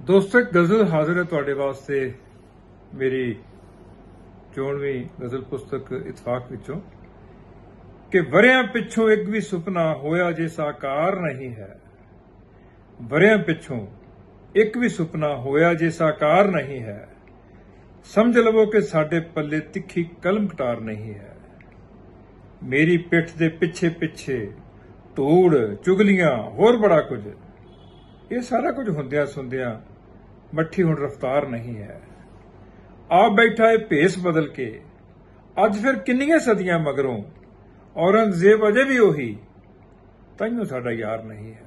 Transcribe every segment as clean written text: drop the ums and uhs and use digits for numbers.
दोस्तों एक गज़ल हाजिर है तुहाडे वास्ते मेरी 54वीं गज़ल पुस्तक इतफाक विचों कि वरियां पिछों एक भी सुपना होया जे साकार नहीं है। वरियां पिछों एक भी सुपना होया जे साकार नहीं है। समझ लवो कि साडे पल्ले तिखी कलम कटार नहीं है। मेरी पिठ दे पिछे पिछे धूड़ चुगलियां होर बड़ा कुछ, ये सारा कुछ हुंदियां सुंदियां मट्ठी हुण रफ्तार नहीं है। आ बैठा है भेस बदल के अज फिर किन्नियां सदियां मगरों, औरंगजेब अजे भी ओही ताइयों साडा यार नहीं है।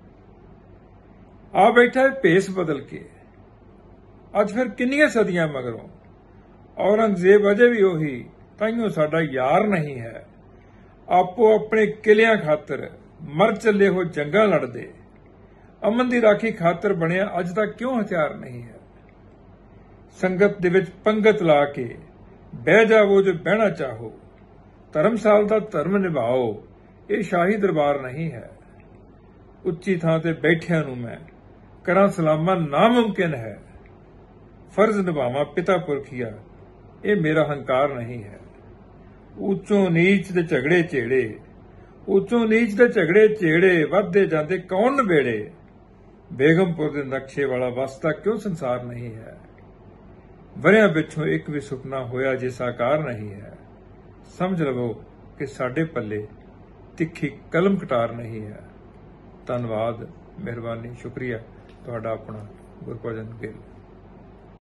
आ बैठा है भेस बदल के अज फिर किन्नियां सदियां मगरों, औरंगजेब अजे भी ओही ताइयों साडा यार नहीं है। आपो अपने किलियां खातर मर चले हो जंगां लड़दे, अमन दी राखी खातर बनिया अज तक क्यों हथियार नहीं है। संगत दे विच पंगत ला के बह जावो जो बहना चाहो, धर्मसाल दा धर्म निभाओ ये शाही दरबार नहीं है। उच्ची थां ते बैठिया नूं मैं करां सलामा नामुमकिन है। फर्ज निभावां पिता पुरखिया ये मेरा हंकार नहीं है। ऊंचों नीच दे झगड़े झेड़े, ऊंचों नीच दे झगड़े झेड़े वधदे जांदे कौन नबेड़े। बेगमपुर दे नक्शे वाला वास्ता क्यों संसार नहीं है। वरियां पिछों एक भी सुपना होया जे साकार नहीं है। समझ लवो कि साडे पल्ले तिखी कलम कटार नहीं है। धन्नवाद, मेहरबानी, शुक्रिया। तुहाडा अपना गुरभजन गिल।